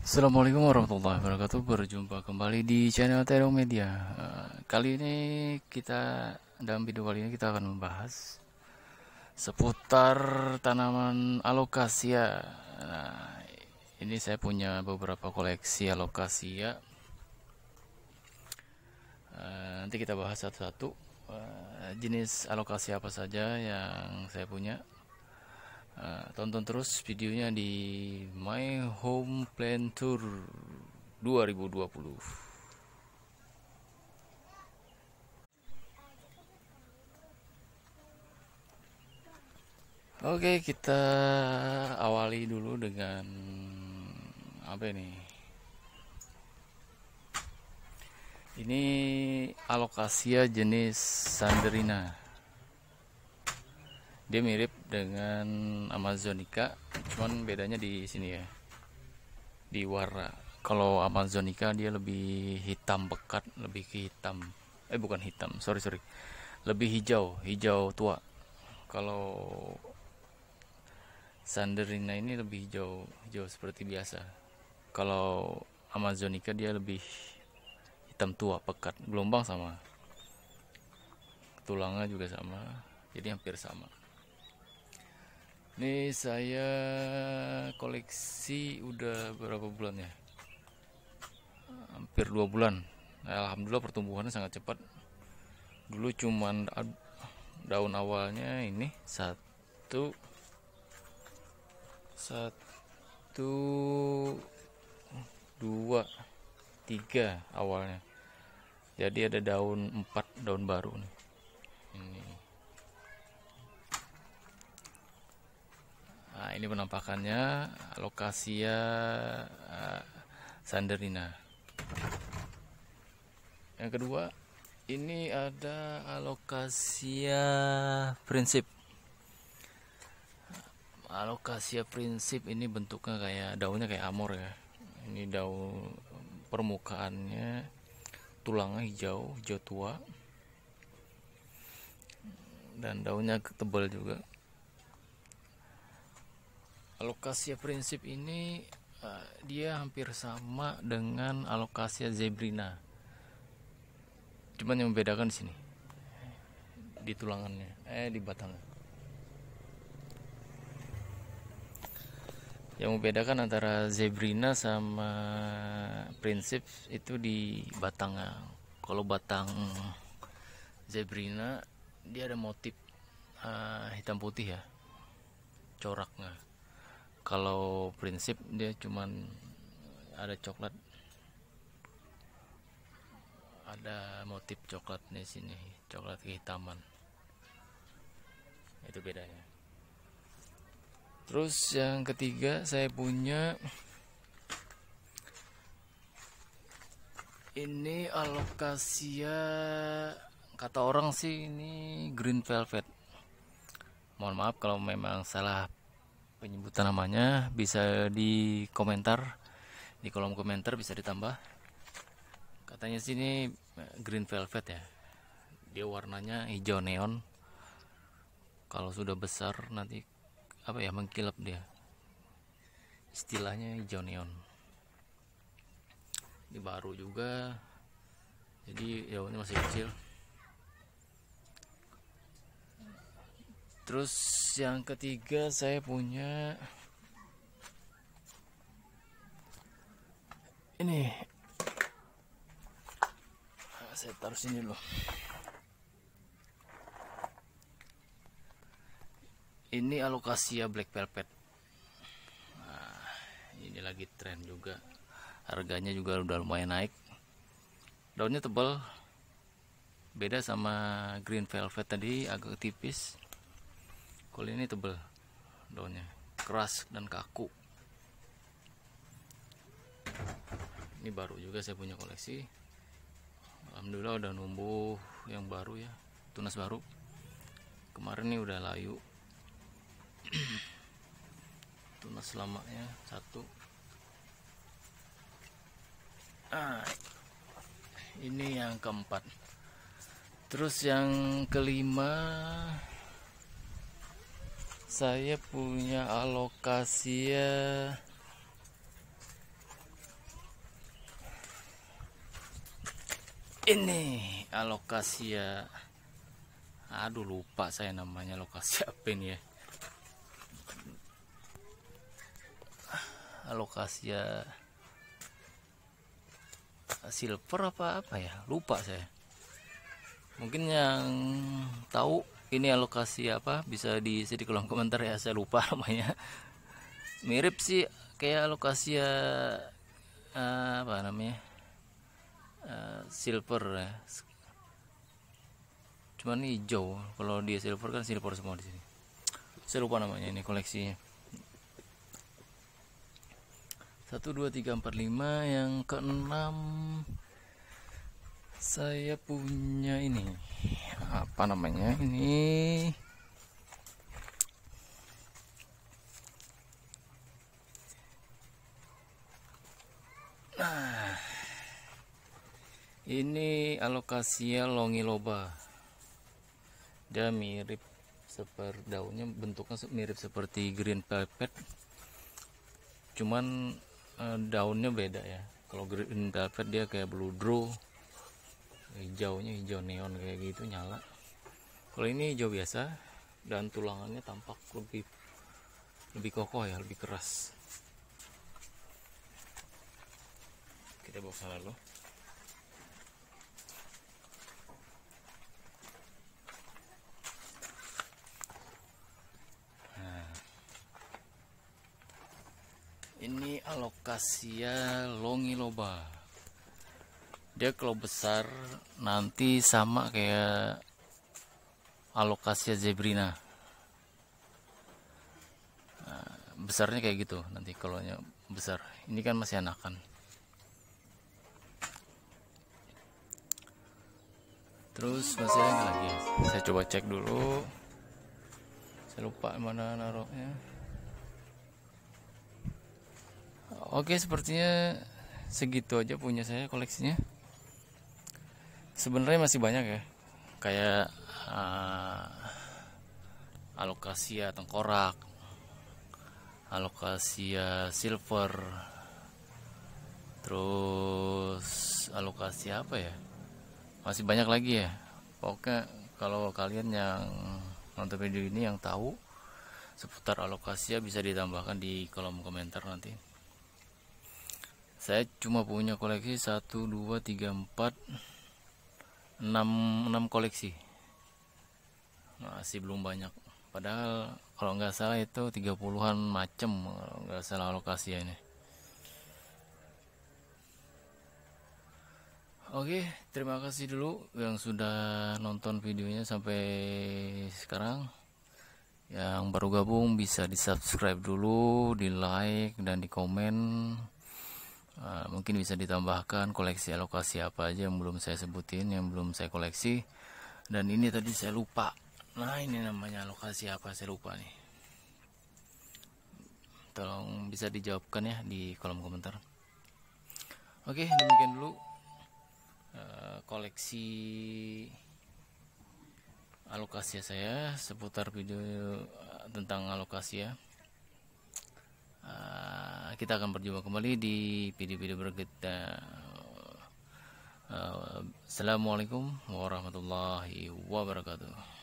Assalamualaikum warahmatullahi wabarakatuh. Berjumpa kembali di channel Terong Media. Kali ini dalam video kali ini kita akan membahas seputar tanaman alokasia. Nah, ini saya punya beberapa koleksi alokasia. Nanti kita bahas satu-satu jenis alokasia apa saja yang saya punya. Tonton terus videonya di My Home Plan Tour 2020. Oke, kita awali dulu dengan apa ini? Ini alokasia jenis Sanderina. Dia mirip dengan Amazonica, cuman bedanya di sini ya, di warna. Kalau Amazonica dia lebih hitam pekat, lebih ke hitam. Bukan hitam, sorry, lebih hijau tua. Kalau Sanderina ini lebih hijau seperti biasa. Kalau Amazonica dia lebih hitam tua pekat, gelombang sama, tulangnya juga sama, jadi hampir sama. Ini saya koleksi udah berapa bulan ya? Hampir 2 bulan. Alhamdulillah pertumbuhannya sangat cepat. Dulu cuman daun awalnya ini satu dua tiga awalnya. Jadi ada daun 4 daun baru nih. Ini. Nah, ini penampakannya alokasia Sanderina. Yang kedua, ini ada alokasia prinsip. Alokasia prinsip ini bentuknya kayak daunnya kayak amor ya. Ini daun permukaannya tulangnya hijau tua dan daunnya tebal juga. Alokasia prinsip ini dia hampir sama dengan alokasia zebrina. Cuman yang membedakan di sini, di tulangannya, di batangnya. Yang membedakan antara zebrina sama prinsip itu di batangnya. Kalau batang zebrina dia ada motif hitam putih ya, coraknya. Kalau prinsip dia cuman ada coklat, ada motif coklat di sini, coklat kehitaman. Itu bedanya. Terus yang ketiga saya punya ini alokasia, kata orang sih ini green velvet. Mohon maaf kalau memang salah penyebutan namanya, bisa di komentar, di kolom komentar bisa ditambah. Katanya sini green velvet ya, dia warnanya hijau neon. Kalau sudah besar nanti apa ya, mengkilap dia, istilahnya hijau neon. Ini baru juga, jadi daunnya masih kecil. Terus yang ketiga saya punya ini, saya taruh sini dulu. Ini alokasia black velvet. Nah, ini lagi tren juga, harganya juga udah lumayan naik. Daunnya tebal, beda sama green velvet tadi agak tipis. Kalau ini tebal, daunnya keras dan kaku. Ini baru juga saya punya koleksi. Alhamdulillah udah numbuh yang baru ya, tunas baru. Kemarin nih udah layu. Tunas lamanya satu. Ini yang keempat. Terus yang kelima saya punya alokasia Ini alokasia, aduh lupa saya namanya lokasi apa ini ya, alokasia silver apa ya, lupa saya. Mungkin yang tahu ini alokasi apa bisa diisi di kolom komentar ya, saya lupa namanya. Mirip sih kayak alokasia apa namanya, silver ya, cuman hijau. Kalau dia silver kan silver semua di sini. Saya lupa namanya ini koleksinya. 1 2 3 4 5, yang keenam saya punya ini apa namanya ini, nah ini alokasia longiloba. Dia mirip seperti daunnya, bentuknya mirip seperti green velvet, cuman daunnya beda ya. Kalau green velvet dia kayak bludru, hijaunya hijau neon kayak gitu nyala. Kalau ini hijau biasa dan tulangannya tampak lebih kokoh ya, lebih keras. Kita bawa sana dulu. Ini alokasia longiloba. Dia kalau besar nanti sama kayak alokasia zebrina. Nah, besarnya kayak gitu nanti kalau besar. Ini kan masih anakan. Terus masih ada lagi. Saya coba cek dulu. Saya lupa mana naruhnya. Oke, sepertinya segitu aja punya saya koleksinya. Sebenarnya masih banyak ya, kayak alokasia tengkorak, alokasia silver, terus alokasia apa ya, masih banyak lagi ya. Pokoknya kalau kalian yang nonton video ini yang tahu seputar alokasia bisa ditambahkan di kolom komentar nanti. Saya cuma punya koleksi 1 2 3 4 6 koleksi, masih belum banyak. Padahal kalau nggak salah itu 30-an macam, kalau nggak salah alokasi ini. Oke, terima kasih dulu yang sudah nonton videonya sampai sekarang. Yang baru gabung bisa di subscribe dulu, di like dan di komen. Mungkin bisa ditambahkan koleksi alokasi apa aja yang belum saya sebutin, yang belum saya koleksi. Dan ini tadi saya lupa, nah ini namanya alokasi apa, saya lupa nih. Tolong bisa dijawabkan ya di kolom komentar. Oke, demikian dulu koleksi alokasi saya seputar video tentang alokasi ya. Kita akan berjumpa kembali di video-video berikutnya. Assalamualaikum warahmatullahi wabarakatuh.